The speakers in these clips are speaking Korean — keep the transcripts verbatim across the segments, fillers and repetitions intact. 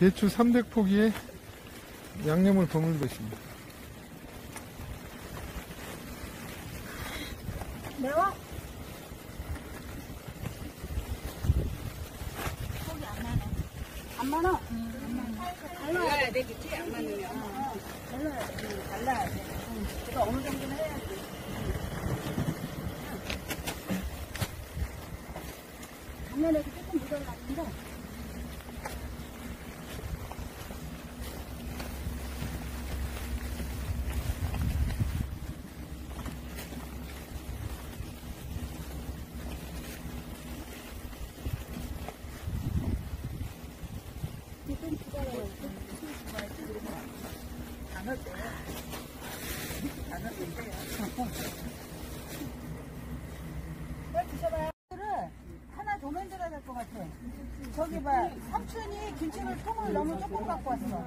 대추 삼백 포기에 양념을 버물고 있습니다. 매워? 포기 안 나네. 안 많아? 응, 안 많아. 달라야 되겠지? 안 많으면. 어, 달라야 돼. 응, 달라야 돼. 응. 그래서 어느 정도는 해야지. 작년에도 조금 모자랐는데. 좀 기다려요. 안 할 때. 안 할 때인데요. 빨리 드셔봐요. 하나 더 만들어야 될 것 같아. 저기 봐. 삼촌이 김치를 통을 너무 조금 갖고 왔어.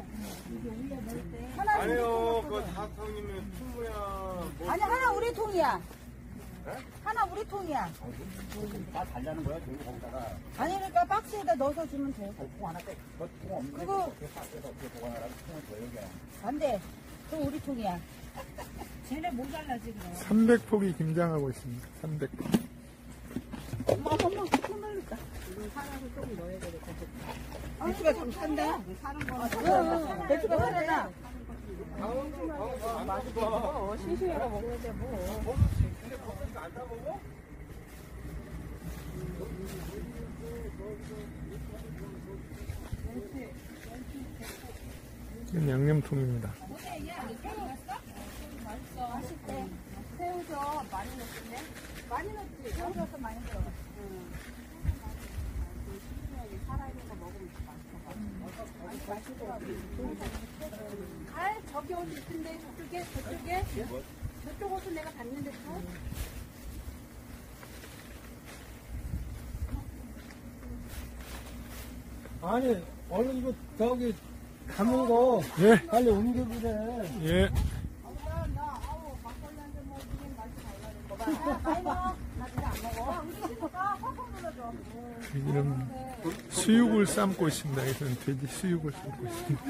하나 아니요, 그 사탕님은 충분이야. 뭐. 아니, 하나 우리 통이야. 네? 하나 우리 통이야. 다 달라는 거야, 저기 거기다가. 아니, 그러니까 박스에다 넣어서 주면 돼. 통 하나 떼. 그통 없는데. 그거- 그 박스에다 어떻게 보관하라고 통을 줘, 여기. 안 돼. 그거 우리 통이야. 쟤네 모자라지, 그럼. 삼백 포기 김장하고 있습니다. 삼백 포기. 엄마, 엄마, 손 날릴까? 사람을 조금 넣어야 되겠다. 배추가 좀 산다? 사는 거. 배추가 산다. 맛있어. 시시해가 먹어야 돼, 뭐. 근데 거기서 안 따먹어? 이건 양념통입니다. 맛있대. 새우젓 많이 넣었네? 많이 넣었지? 새우젓 많이 들어가. 응. 살아있는 거 먹으면 맛있어. 맛있더라고. 아, 저기 어디 있던데, 저쪽에, 저쪽에? 저쪽 옷은 내가 봤는데 또? 아니, 얼른 이거 저기 담은 거 예, 빨리 옮겨 그래. 예. 나, 나, 아우, 막걸리 한잔 먹으면 맛이 달라는 거 봐. 많이 먹어. 나 그거 안 먹어. 우리 친구가 펑펑 눌러줘. 여기는 수육을 삶고 있습니다. 여기서는 돼지 수육을 삶고 있습니다.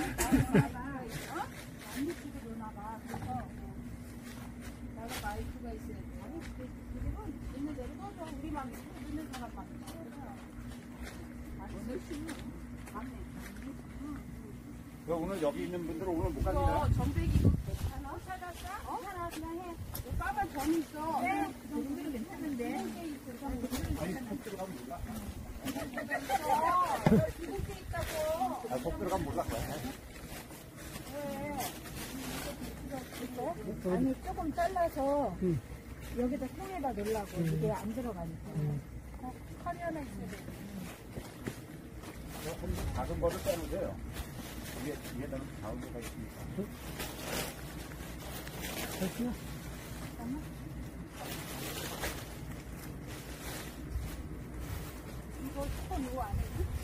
안 미치고 노나 봐. 그래서 나가 마이크가 있어야 돼. 아니, 그리고 있는 대로 넣어줘. 우리만 있는 사람만. 맞네. 그 오늘 여기 있는 분들은 오늘 못 이거 갑니다. 전백이고 괜찮아? 찾았어? 어? 괜찮아, 그냥 해. 까만 점이 있어. 네. 그 정도는 괜찮은데. 아니, 속 들어가면 몰라. 이렇게 있다고. 아, 속 들어가면 몰라. 왜? 아니, 조금 잘라서 여기다 통에다 넣으려고. 이게 안 들어가니까. 어, 칼이 하나 있어야 돼. 작은 거를 빼놓으세요. 위에, 위에다는 가운데가 있으니까. 됐어? 이거 통 이거 안에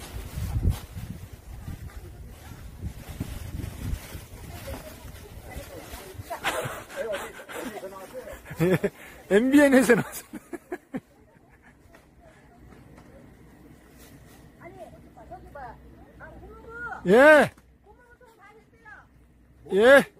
엠비엔에서 나왔습니다. 아니, 저기 봐. 아, 고무부! 예, 고무부 통다 했어요. 예.